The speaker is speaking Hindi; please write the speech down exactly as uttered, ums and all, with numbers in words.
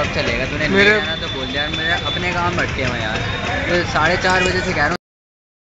कब चलेगा? तूने मेरे नहीं आना तो बोल दिया। मेरे अपने काम भटके हुए यार, तो साढ़े चार बजे से कह रहा हूँ